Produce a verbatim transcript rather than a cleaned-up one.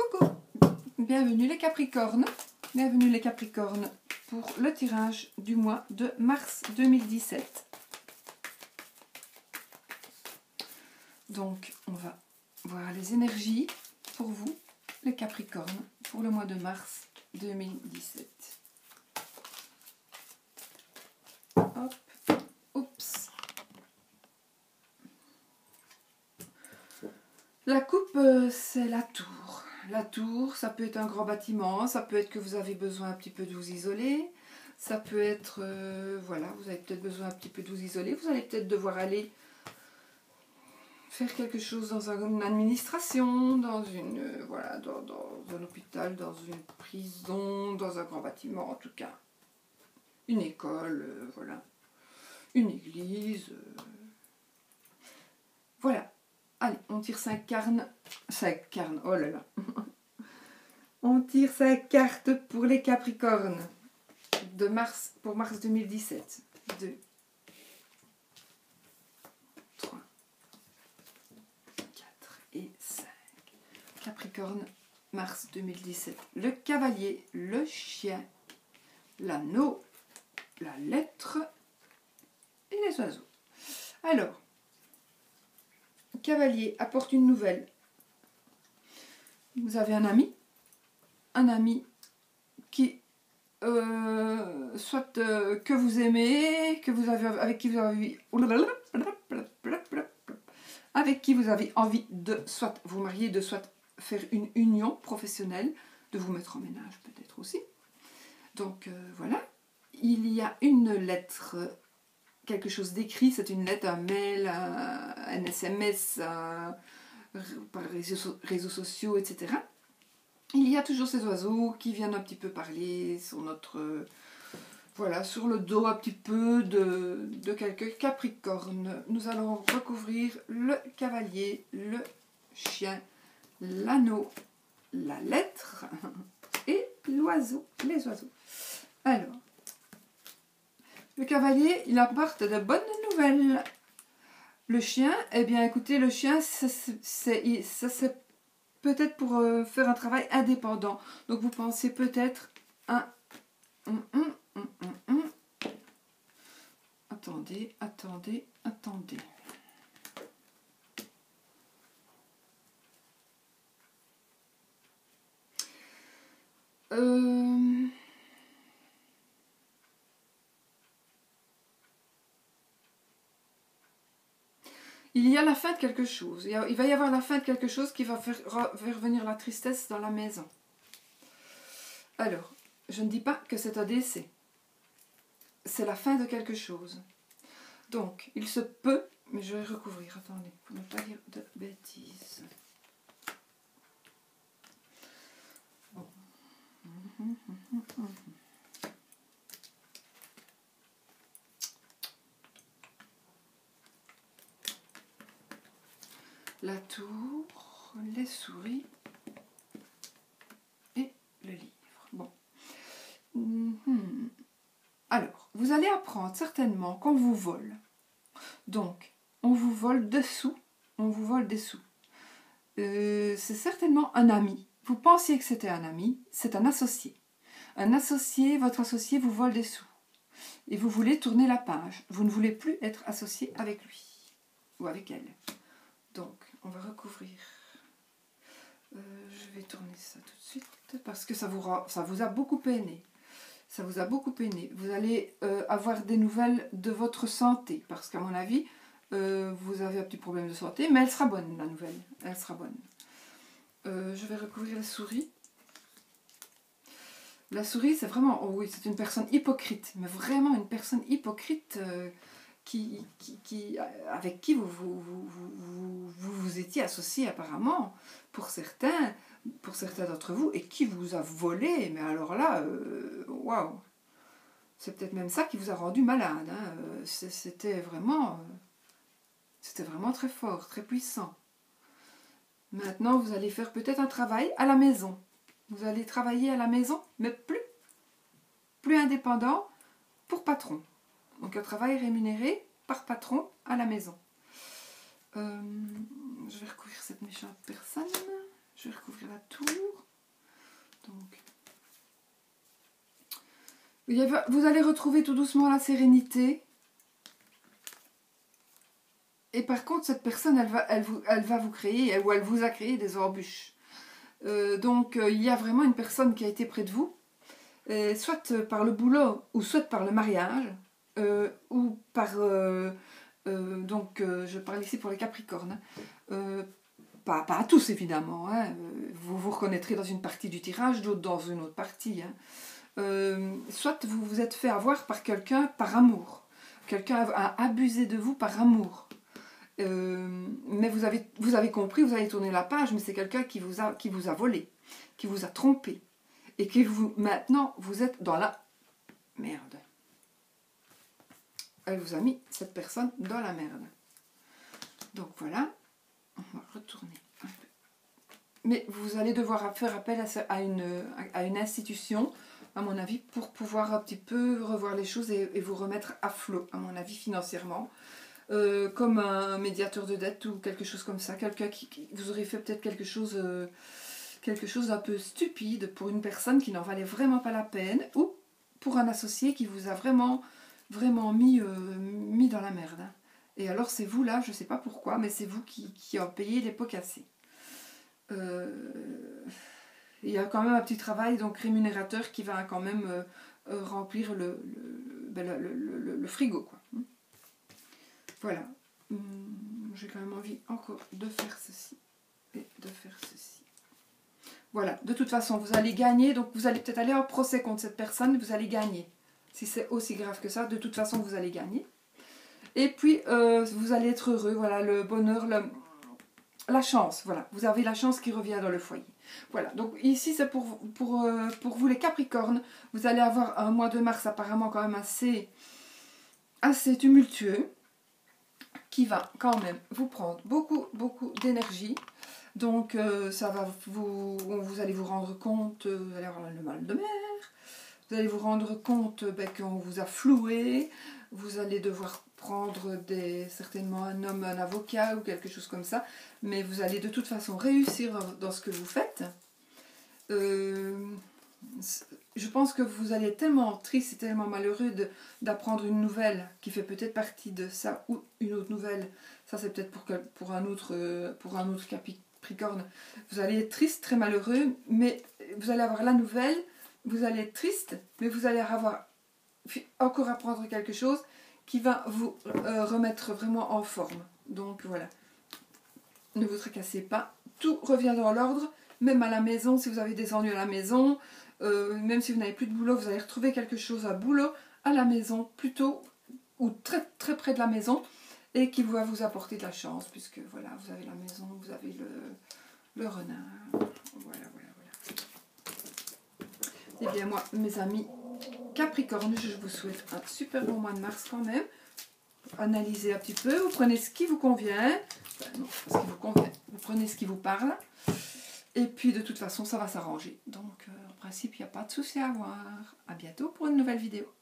Coucou, bienvenue les Capricornes, bienvenue les Capricornes pour le tirage du mois de mars deux mille dix-sept. Donc on va voir les énergies pour vous les Capricornes pour le mois de mars deux mille dix-sept. Hop, oups. La coupe, euh, c'est la tour. La tour, ça peut être un grand bâtiment, ça peut être que vous avez besoin un petit peu de vous isoler, ça peut être, euh, voilà, vous avez peut-être besoin un petit peu de vous isoler, vous allez peut-être devoir aller faire quelque chose dans une administration, dans une, euh, voilà, dans, dans un hôpital, dans une prison, dans un grand bâtiment en tout cas. Une école, euh, voilà, une église, euh, voilà. Allez, on tire cinq carnes, cinq carnes, oh là là. On tire cinq cartes pour les Capricornes de mars, pour mars deux mille dix-sept. deux, trois, quatre et cinq. Capricorne, mars deux mille dix-sept. Le cavalier, le chien, l'anneau, la lettre et les oiseaux. Alors, cavalier apporte une nouvelle. Vous avez un ami, un ami qui euh, soit euh, que vous aimez, que vous avez avec qui vous avez avec qui vous avez envie de soit vous marier, de soit faire une union professionnelle, de vous mettre en ménage peut-être aussi. Donc euh, voilà, il y a une lettre. Quelque chose d'écrit, c'est une lettre, un mail, un, un S M S, un, par les réseaux, réseaux sociaux, et cetera. Il y a toujours ces oiseaux qui viennent un petit peu parler sur notre, voilà, sur le dos un petit peu de, de quelques Capricornes. Nous allons recouvrir le cavalier, le chien, l'anneau, la lettre et l'oiseau, les oiseaux. Alors, le cavalier, il apporte de bonnes nouvelles. Le chien, eh bien écoutez, le chien, ça c'est peut-être pour euh, faire un travail indépendant. Donc vous pensez peut-être à... Hum, hum, hum, hum, hum. Attendez, attendez, attendez. Euh... Il y a la fin de quelque chose. Il va y avoir la fin de quelque chose qui va faire, faire venir la tristesse dans la maison. Alors, je ne dis pas que c'est un décès. C'est la fin de quelque chose. Donc, il se peut, mais je vais recouvrir. Attendez, pour ne pas dire de bêtises. Bon. Hum, hum, hum, hum. La tour, les souris et le livre. Bon. Mm-hmm. Alors, vous allez apprendre certainement qu'on vous vole. Donc, on vous vole des sous. On vous vole des sous. Euh, c'est certainement un ami. Vous pensiez que c'était un ami, c'est un associé. Un associé, votre associé vous vole des sous. Et vous voulez tourner la page. Vous ne voulez plus être associé avec lui ou avec elle. Donc, on va recouvrir. Euh, je vais tourner ça tout de suite parce que ça vous, ça vous a beaucoup peiné. Ça vous a beaucoup peiné. Vous allez euh, avoir des nouvelles de votre santé parce qu'à mon avis, euh, vous avez un petit problème de santé, mais elle sera bonne, la nouvelle. Elle sera bonne. Euh, je vais recouvrir la souris. La souris, c'est vraiment, oh oui, c'est une personne hypocrite, mais vraiment une personne hypocrite. Euh, Qui, qui, qui, avec qui vous vous, vous, vous, vous, vous étiez associé apparemment, pour certains, pour certains d'entre vous, et qui vous a volé, mais alors là, waouh, wow. C'est peut-être même ça qui vous a rendu malade, hein. C'était vraiment, c'était vraiment très fort, très puissant. Maintenant, vous allez faire peut-être un travail à la maison. Vous allez travailler à la maison, mais plus, plus indépendant pour patron. Donc un travail rémunéré par patron à la maison. Euh, je vais recouvrir cette méchante personne. Je vais recouvrir la tour. Donc, vous allez retrouver tout doucement la sérénité. Et par contre, cette personne, elle va, elle vous, elle va vous créer, ou elle vous a créé des embûches. Euh, donc, euh, il y a vraiment une personne qui a été près de vous, et soit par le boulot, ou soit par le mariage, euh, ou par... Euh, euh, donc, euh, je parle ici pour les Capricornes. Hein, euh, pas, pas à tous, évidemment. Hein, vous vous reconnaîtrez dans une partie du tirage, d'autres dans une autre partie. Hein. Euh, soit vous vous êtes fait avoir par quelqu'un par amour. Quelqu'un a abusé de vous par amour. Euh, mais vous avez, vous avez compris, vous avez tourné la page, mais c'est quelqu'un qui vous a, qui vous a volé, qui vous a trompé. Et que vous, maintenant, vous êtes dans la merde. Elle vous a mis, cette personne, dans la merde. Donc voilà, on va retourner un peu. Mais vous allez devoir faire appel à, à, une, à une institution, à mon avis, pour pouvoir un petit peu revoir les choses et, et vous remettre à flot, à mon avis, financièrement. Euh, comme un médiateur de dette ou quelque chose comme ça, quelqu'un qui, qui vous aurait fait peut-être quelque chose euh, quelque chose d'un peu stupide pour une personne qui n'en valait vraiment pas la peine, ou pour un associé qui vous a vraiment vraiment mis, euh, mis dans la merde. Et alors c'est vous là, je sais pas pourquoi, mais c'est vous qui, qui en payez les pots cassés. Euh, il y a quand même un petit travail donc rémunérateur qui va quand même euh, euh, remplir le, le, ben, le, le, le, le frigo, quoi. Voilà, hum, j'ai quand même envie encore de faire ceci et de faire ceci. Voilà, de toute façon, vous allez gagner, donc vous allez peut-être aller en procès contre cette personne, vous allez gagner. Si c'est aussi grave que ça, de toute façon, vous allez gagner. Et puis, euh, vous allez être heureux, voilà, le bonheur, le, la chance, voilà. Vous avez la chance qui revient dans le foyer. Voilà, donc ici, c'est pour, pour, euh, pour vous les Capricornes. Vous allez avoir un mois de mars apparemment quand même assez, assez tumultueux, qui va quand même vous prendre beaucoup, beaucoup d'énergie. Donc, euh, ça va vous, vous allez vous rendre compte, euh, vous allez avoir le mal de mer, vous allez vous rendre compte ben, qu'on vous a floué, vous allez devoir prendre des, certainement un homme, un avocat ou quelque chose comme ça, mais vous allez de toute façon réussir dans ce que vous faites. Euh, je pense que vous allez être tellement triste et tellement malheureux d'apprendre une nouvelle qui fait peut-être partie de ça, ou une autre nouvelle, ça c'est peut-être pour, pour un autre, pour un autre Capricorne. Vous allez être triste, très malheureux, mais vous allez avoir la nouvelle, vous allez être triste, mais vous allez avoir encore apprendre quelque chose qui va vous euh, remettre vraiment en forme. Donc voilà, ne vous tracassez pas, tout revient dans l'ordre, même à la maison, si vous avez des ennuis à la maison, euh, même si vous n'avez plus de boulot, vous allez retrouver quelque chose à boulot à la maison, plutôt, ou très très près de la maison, et qui va vous apporter de la chance, puisque voilà, vous avez la maison, vous avez le, le renard, voilà, voilà, voilà. Et bien moi, mes amis Capricorne, je vous souhaite un super bon mois de mars quand même. Analysez un petit peu, vous prenez ce qui vous convient, enfin, non, ce qui vous convient, vous prenez ce qui vous parle, et puis de toute façon ça va s'arranger. Donc euh, en principe il n'y a pas de souci à avoir. À bientôt pour une nouvelle vidéo.